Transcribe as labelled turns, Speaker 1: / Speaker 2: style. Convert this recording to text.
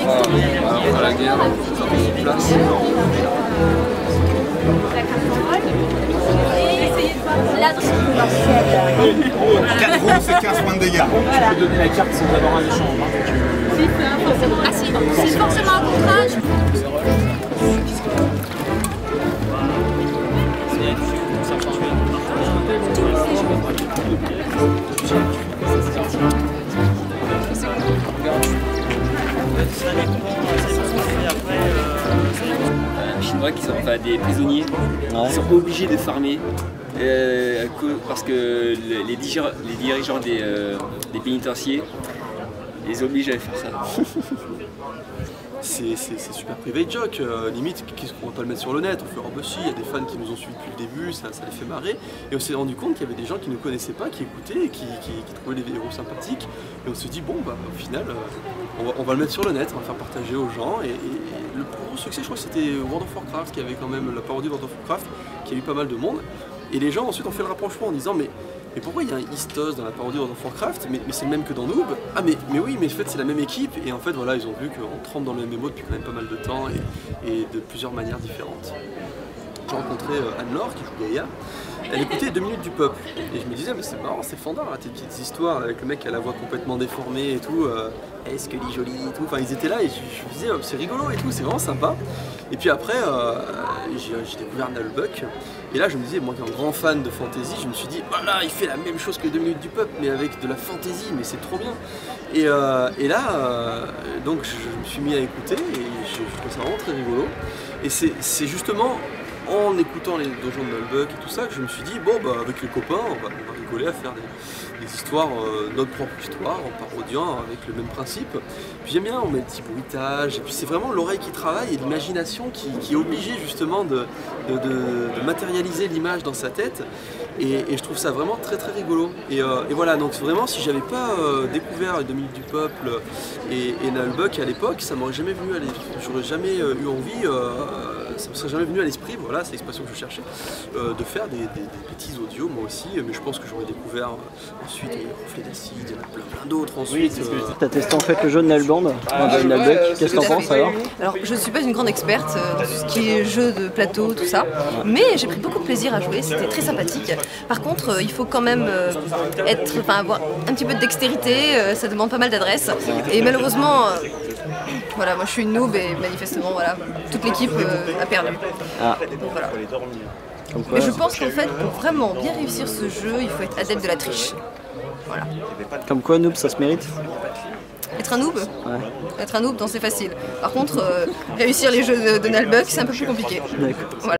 Speaker 1: Après la guerre, ça prend sur place.
Speaker 2: Quatre roues, c'est 15 points de dégâts.
Speaker 3: Tu peux donner la carte sans avoir un échange.
Speaker 4: Ah si, c'est forcément un contrat.
Speaker 5: Chinois qui sont enfin, des prisonniers qui sont obligés de farmer parce que les dirigeants des pénitenciers les obligent à faire ça.
Speaker 6: C'est super private joke, limite qu'est-ce qu'on va pas le mettre sur le net, on fait oh bah si, il y a des fans qui nous ont suivis depuis le début, ça les fait marrer, et on s'est rendu compte qu'il y avait des gens qui ne nous connaissaient pas, qui écoutaient, et qui trouvaient les héros sympathiques, et on s'est dit bon bah au final on va le mettre sur le net, on va faire partager aux gens, et le plus gros succès je crois que c'était World of Warcraft, qui avait quand même la parodie de World of Warcraft, qui a eu pas mal de monde, et les gens ensuite ont fait le rapprochement en disant mais pourquoi il y a un Istos dans la parodie de World of Warcraft, mais c'est le même que dans Noob? Ah mais oui, mais en fait c'est la même équipe, et en fait voilà, ils ont vu qu'on trempe dans le MMO depuis quand même pas mal de temps, et de plusieurs manières différentes. J'ai rencontré Anne-Laure qui joue Gaïa, elle écoutait 2 minutes du peuple, et je me disais mais c'est marrant, c'est fandard là, tes petites histoires avec le mec qui a la voix complètement déformée et tout, est-ce que jolie et tout, enfin ils étaient là et je me disais c'est rigolo et tout, c'est vraiment sympa. Et puis après j'ai découvert Nullbuck, et là je me disais, moi qui suis un grand fan de fantasy, je me suis dit voilà, il fait la même chose que 2 minutes du peuple mais avec de la fantasy, mais c'est trop bien. Et là donc je me suis mis à écouter et je trouve ça vraiment très rigolo, et c'est justement en écoutant les donjons de Nullbuck et tout ça que je me suis dit bon bah avec les copains on va rigoler à faire des histoires, notre propre histoire en parodiant avec le même principe. Puis j'aime bien, on met des petits bruitages, et puis c'est vraiment l'oreille qui travaille et l'imagination qui est obligée justement de matérialiser l'image dans sa tête, et je trouve ça vraiment très très rigolo. Et voilà, donc vraiment si j'avais pas découvert les 2 minutes du peuple et Nullbuck à l'époque, ça m'aurait jamais venu à l'esprit, j'aurais jamais eu envie, ça me serait jamais venu à l'esprit, voilà c'est l'expression que je cherchais, de faire des petits audios moi aussi, mais je pense que j'aurais découvert ensuite les reflets d'acide, il y en a plein d'autres ensuite.
Speaker 3: Oui, tu as testé en fait le jeu de Nullband, qu'est-ce que t'en penses alors?
Speaker 7: Alors je ne suis pas une grande experte dans tout ce qui est jeu de plateau, tout ça, mais j'ai pris beaucoup de plaisir à jouer, c'était très sympathique. Par contre il faut quand même avoir un petit peu de dextérité, ça demande pas mal d'adresse, et malheureusement voilà, moi je suis une noob et manifestement voilà, toute l'équipe a perdu. Donc voilà. Mais je pense qu'en fait pour vraiment bien réussir ce jeu, il faut être adepte de la triche. Voilà.
Speaker 3: Comme quoi noob ça se mérite?
Speaker 7: Être un noob? Être un noob, c'est facile. Par contre, réussir les jeux de Nullbuck, c'est un peu plus compliqué.
Speaker 3: D'accord.
Speaker 7: Voilà.